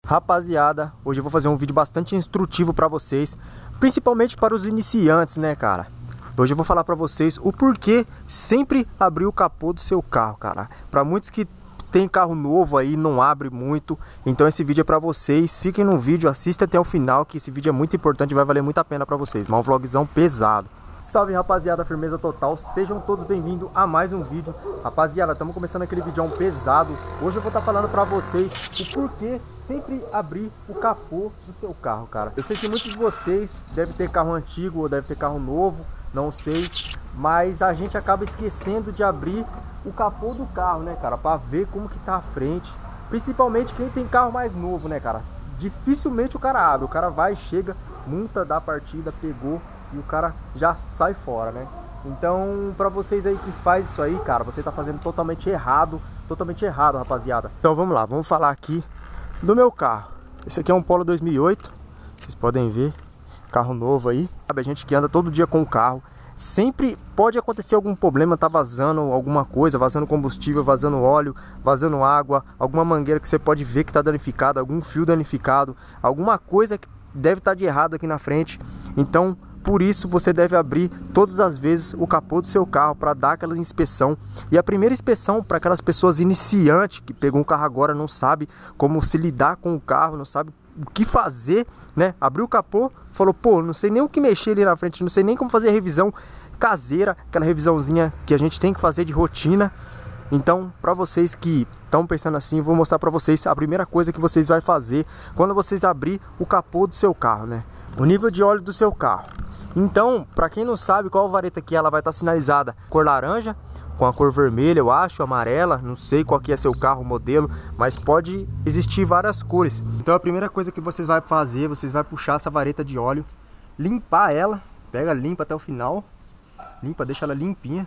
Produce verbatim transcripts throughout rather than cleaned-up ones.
Rapaziada, hoje eu vou fazer um vídeo bastante instrutivo para vocês, principalmente para os iniciantes, né, cara? Hoje eu vou falar para vocês o porquê sempre abrir o capô do seu carro, cara. Para muitos que tem carro novo aí, não abre muito, então esse vídeo é para vocês. Fiquem no vídeo, assista até o final, que esse vídeo é muito importante e vai valer muito a pena para vocês. Mas um vlogzão pesado. Salve, rapaziada, firmeza total, sejam todos bem-vindos a mais um vídeo. Rapaziada, estamos começando aquele vídeo pesado. Hoje eu vou estar falando pra vocês o porquê sempre abrir o capô do seu carro, cara. Eu sei que muitos de vocês devem ter carro antigo ou devem ter carro novo, não sei, mas a gente acaba esquecendo de abrir o capô do carro, né, cara, pra ver como que tá a frente. Principalmente quem tem carro mais novo, né, cara. Dificilmente o cara abre, o cara vai, chega, multa da partida, pegou e o cara já sai fora, né? Então, pra vocês aí que faz isso aí, cara, você tá fazendo totalmente errado, totalmente errado, rapaziada. Então vamos lá, vamos falar aqui do meu carro. Esse aqui é um Polo dois mil e oito, vocês podem ver, carro novo aí. A gente que anda todo dia com o carro, sempre pode acontecer algum problema, tá vazando alguma coisa, vazando combustível, vazando óleo, vazando água, alguma mangueira que você pode ver que tá danificada, algum fio danificado, alguma coisa que deve estar de errado aqui na frente. Então, por isso você deve abrir todas as vezes o capô do seu carro para dar aquela inspeção. E a primeira inspeção para aquelas pessoas iniciantes que pegou um carro agora, não sabe como se lidar com o carro, não sabe o que fazer, né? Abriu o capô, falou, pô, não sei nem o que mexer ali na frente, não sei nem como fazer a revisão caseira, aquela revisãozinha que a gente tem que fazer de rotina. Então, para vocês que estão pensando assim, eu vou mostrar para vocês a primeira coisa que vocês vão fazer quando vocês abrir o capô do seu carro, né? O nível de óleo do seu carro. Então, para quem não sabe qual vareta que ela vai estar sinalizada, cor laranja, com a cor vermelha, eu acho, amarela, não sei qual que é seu carro, modelo, mas pode existir várias cores. Então a primeira coisa que vocês vão fazer, vocês vão puxar essa vareta de óleo, limpar ela, pega, limpa até o final, limpa, deixa ela limpinha,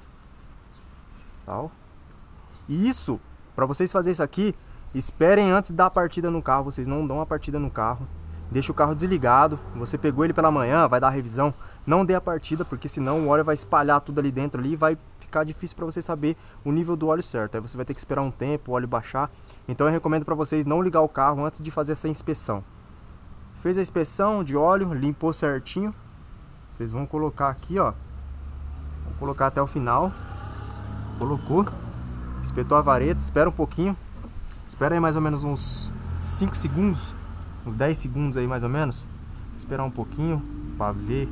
tal. E isso, para vocês fazerem isso aqui, esperem antes da partida no carro, vocês não dão a partida no carro. Deixa o carro desligado, você pegou ele pela manhã, vai dar a revisão, não dê a partida, porque senão o óleo vai espalhar tudo ali dentro ali e vai ficar difícil para você saber o nível do óleo certo. Aí você vai ter que esperar um tempo, o óleo baixar. Então eu recomendo para vocês não ligar o carro antes de fazer essa inspeção. Fez a inspeção de óleo, limpou certinho, vocês vão colocar aqui, ó. Vou colocar até o final. Colocou, espetou a vareta, espera um pouquinho. Espera aí mais ou menos uns cinco segundos. Uns dez segundos aí mais ou menos. Esperar um pouquinho para ver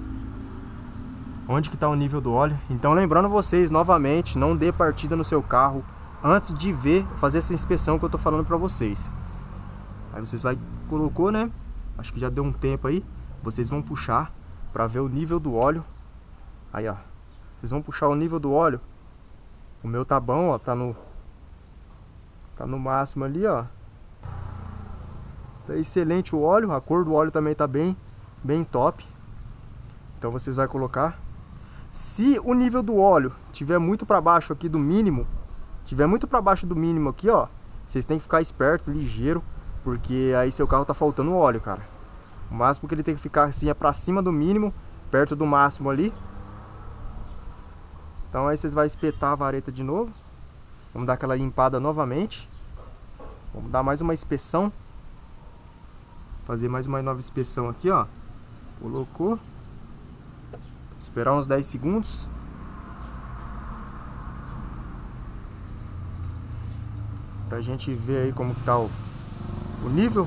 onde que está o nível do óleo. Então lembrando vocês novamente, não dê partida no seu carro antes de ver, fazer essa inspeção que eu tô falando para vocês. Aí vocês vai, colocou, né? Acho que já deu um tempo aí. Vocês vão puxar para ver o nível do óleo. Aí, ó. Vocês vão puxar o nível do óleo. O meu tá bom, ó, tá no tá no máximo ali, ó. Tá excelente o óleo, a cor do óleo também tá bem, bem top. Então vocês vão colocar. Se o nível do óleo tiver muito para baixo aqui do mínimo, tiver muito para baixo do mínimo aqui, ó, vocês têm que ficar esperto, ligeiro, porque aí seu carro tá faltando óleo, cara. O máximo que ele tem que ficar assim é para cima do mínimo, perto do máximo ali. Então aí vocês vão espetar a vareta de novo. Vamos dar aquela limpada novamente. Vamos dar mais uma inspeção. Fazer mais uma nova inspeção aqui, ó. Colocou. Esperar uns dez segundos. Pra gente ver aí como que tá o, o nível.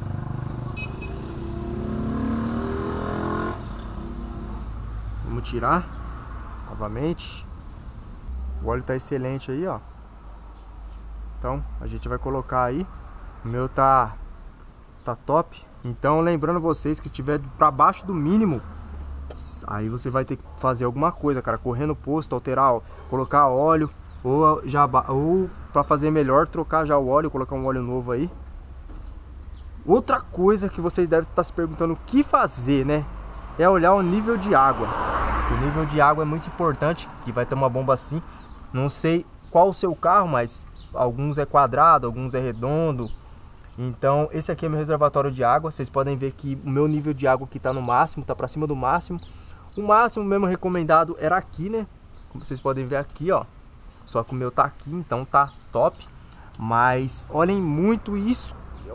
Vamos tirar novamente. O óleo tá excelente aí, ó. Então a gente vai colocar aí. O meu tá tá top. Então lembrando vocês que tiver para baixo do mínimo, aí você vai ter que fazer alguma coisa, cara, correr no posto, alterar, colocar óleo, ou já ou para fazer melhor, trocar já o óleo, colocar um óleo novo aí. Outra coisa que vocês devem estar se perguntando o que fazer, né? É olhar o nível de água. O nível de água é muito importante, que vai ter uma bomba assim. Não sei qual o seu carro, mas alguns é quadrado, alguns é redondo. Então esse aqui é meu reservatório de água. Vocês podem ver que o meu nível de água aqui está no máximo, está para cima do máximo. O máximo mesmo recomendado era aqui, né? Como vocês podem ver aqui, ó. Só que o meu tá aqui, então tá top. Mas olhem muito isso.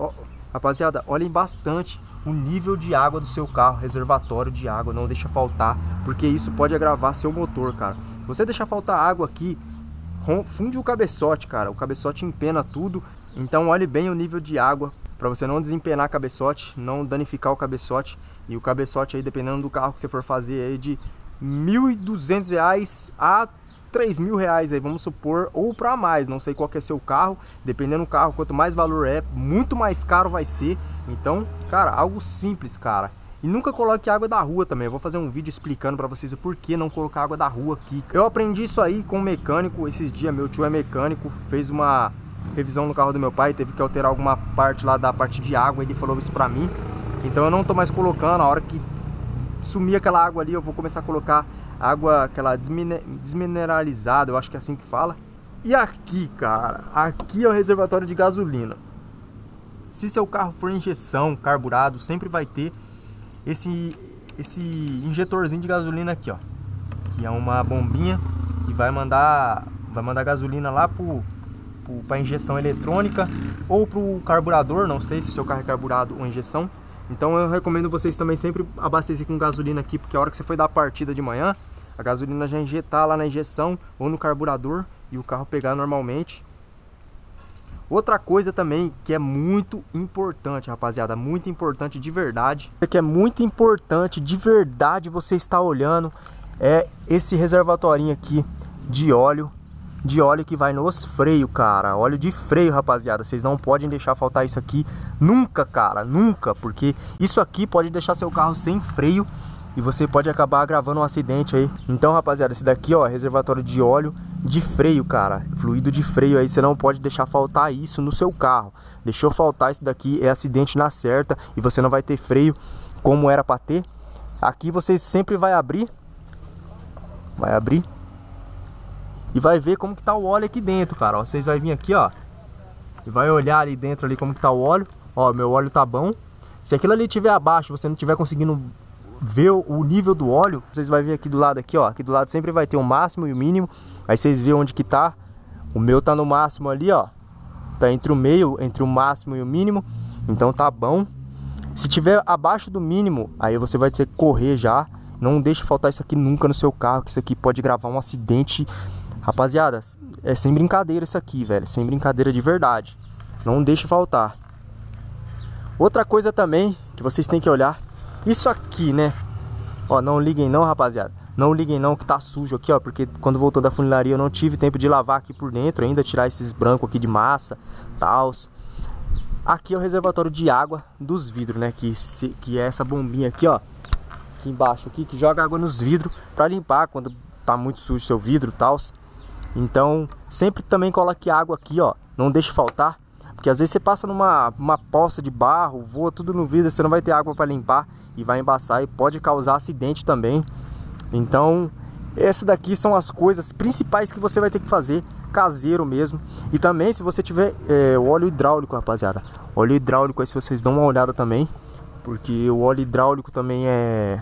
Rapaziada, olhem bastante o nível de água do seu carro, reservatório de água, não deixa faltar, porque isso pode agravar seu motor, cara. Se você deixar faltar água aqui, funde o cabeçote, cara, o cabeçote empena tudo. Então olhe bem o nível de água, para você não desempenar o cabeçote, não danificar o cabeçote. E o cabeçote aí, dependendo do carro que você for fazer, aí de mil e duzentos reais a três mil reais aí, vamos supor, ou para mais, não sei qual que é seu carro, dependendo do carro, quanto mais valor é, muito mais caro vai ser. Então, cara, algo simples, cara. E nunca coloque água da rua também. Eu vou fazer um vídeo explicando para vocês o porquê não colocar água da rua aqui. Eu aprendi isso aí com um mecânico esses dias. Meu tio é mecânico, fez uma revisão no carro do meu pai, teve que alterar alguma parte lá da parte de água, ele falou isso pra mim. Então eu não tô mais colocando. A hora que sumir aquela água ali, eu vou começar a colocar água, aquela desmineralizada, eu acho que é assim que fala. E aqui, cara, aqui é o reservatório de gasolina. Se seu carro for injeção, carburado, sempre vai ter esse, esse injetorzinho de gasolina aqui, ó. Que é uma bombinha que vai mandar, vai mandar gasolina lá pro, pro, pra injeção eletrônica ou pro carburador, não sei se o seu carro é carburado ou injeção. Então eu recomendo vocês também sempre abastecer com gasolina aqui, porque a hora que você for dar a partida de manhã, a gasolina já injetar lá na injeção ou no carburador e o carro pegar normalmente. Outra coisa também que é muito importante, rapaziada, muito importante de verdade, que é muito importante de verdade você estar olhando, é esse reservatorinho aqui de óleo, de óleo que vai nos freios, cara. Óleo de freio, rapaziada, vocês não podem deixar faltar isso aqui nunca, cara, nunca, porque isso aqui pode deixar seu carro sem freio e você pode acabar agravando um acidente aí. Então, rapaziada, esse daqui, ó, é reservatório de óleo de freio, cara, fluido de freio aí, você não pode deixar faltar isso no seu carro. Deixou faltar isso daqui, é acidente na certa e você não vai ter freio como era para ter. Aqui você sempre vai abrir, vai abrir e vai ver como que tá o óleo aqui dentro, cara. Ó, vocês vai vir aqui, ó, e vai olhar ali dentro ali como que tá o óleo. Ó, meu óleo tá bom. Se aquilo ali tiver abaixo, você não tiver conseguindo ver o nível do óleo, vocês vai ver aqui do lado aqui, ó, aqui do lado sempre vai ter o máximo e o mínimo. Aí vocês vê onde que tá. O meu tá no máximo ali, ó. Tá entre o meio, entre o máximo e o mínimo. Então tá bom. Se tiver abaixo do mínimo, aí você vai ter que correr já. Não deixe faltar isso aqui nunca no seu carro, que isso aqui pode gravar um acidente. Rapaziada, é sem brincadeira isso aqui, velho. Sem brincadeira de verdade. Não deixe faltar. Outra coisa também que vocês têm que olhar, isso aqui, né? Ó, não liguem não, rapaziada. Não liguem não que tá sujo aqui, ó. Porque quando voltou da funilaria eu não tive tempo de lavar aqui por dentro ainda, tirar esses brancos aqui de massa, tals. Aqui é o reservatório de água dos vidros, né? Que, se, que é essa bombinha aqui, ó. Aqui embaixo aqui, que joga água nos vidros pra limpar quando tá muito sujo seu vidro, tals. Então, sempre também coloque água aqui, ó. Não deixe faltar. Porque às vezes você passa numa uma poça de barro, voa tudo no vidro, você não vai ter água para limpar e vai embaçar e pode causar acidente também. Então, essas daqui são as coisas principais que você vai ter que fazer, caseiro mesmo. E também, se você tiver é, o óleo hidráulico, rapaziada, óleo hidráulico aí, se vocês dão uma olhada também, porque o óleo hidráulico também é...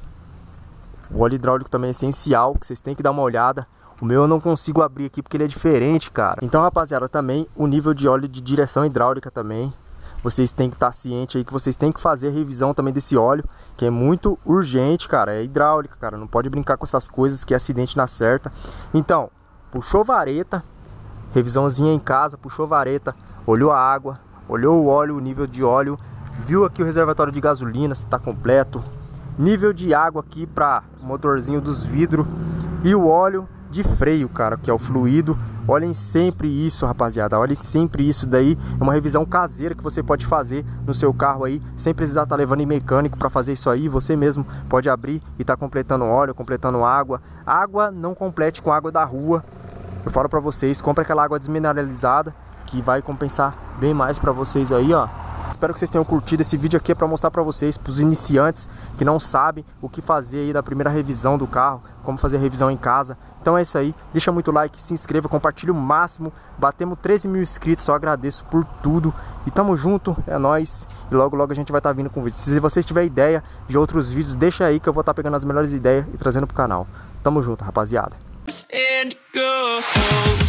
O óleo hidráulico também é essencial, que vocês têm que dar uma olhada. O meu eu não consigo abrir aqui porque ele é diferente, cara. Então, rapaziada, também o nível de óleo de direção hidráulica também. Vocês têm que estar cientes aí que vocês têm que fazer a revisão também desse óleo, que é muito urgente, cara. É hidráulica, cara. Não pode brincar com essas coisas que é acidente na certa. Então, puxou vareta, revisãozinha em casa, puxou vareta, olhou a água, olhou o óleo, o nível de óleo, viu aqui o reservatório de gasolina, se tá completo. Nível de água aqui para o motorzinho dos vidros e o óleo de freio, cara, que é o fluido. Olhem sempre isso, rapaziada. Olhem sempre isso daí. É uma revisão caseira que você pode fazer no seu carro aí, sem precisar estar levando em mecânico para fazer isso aí. Você mesmo pode abrir e tá completando óleo, completando água. Água não complete com água da rua. Eu falo para vocês, compre aquela água desmineralizada que vai compensar bem mais para vocês aí, ó. Espero que vocês tenham curtido esse vídeo aqui, para mostrar para vocês, para os iniciantes que não sabem o que fazer aí na primeira revisão do carro, como fazer a revisão em casa. Então é isso aí, deixa muito like, se inscreva, compartilha o máximo. Batemos treze mil inscritos, só agradeço por tudo. E tamo junto, é nóis. E logo logo a gente vai estar vindo com vídeos. Se vocês tiverem ideia de outros vídeos, deixa aí que eu vou estar pegando as melhores ideias e trazendo pro canal. Tamo junto, rapaziada.